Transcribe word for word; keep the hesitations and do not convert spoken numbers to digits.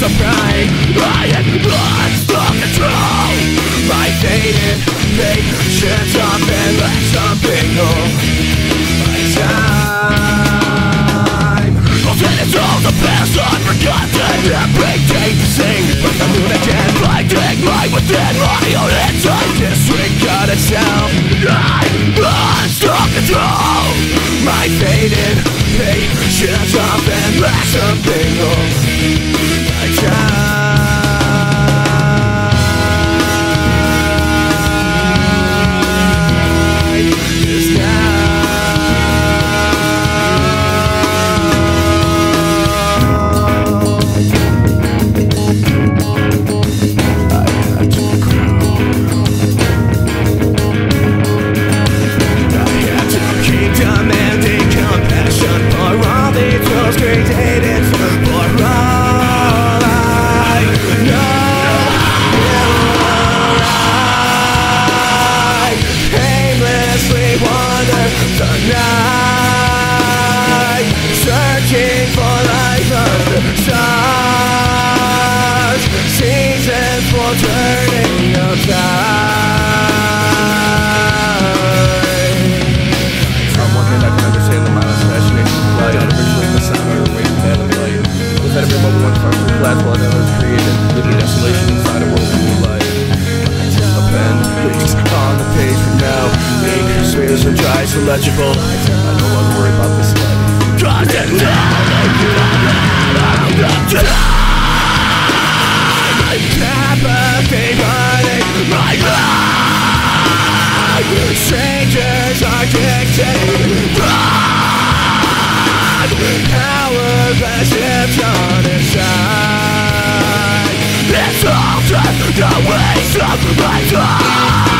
of pride. I have lost all control. My faded patience often left something more. My time alternatives all the past unforgotten. Every day to sing like the moon again. Blinding my within my own inside. Disregard itself. I lost all control. My faded patience often left something more. My time is now. Created for all I know. I aimlessly wander the night, searching for life under stars, seasons for turning of time. On one hand, I can understand the mindless fascination of light, artificially in the sound of the wave of light. With every moment one far from flat while another is created, living desolation inside a world of new light. A pen, please, on the page from now. Ink, smears and dries illegible. I no longer worry about this light. Apathy running my life. Strangers are dictating. Hourglass is on inside. It's all just the waste of my time.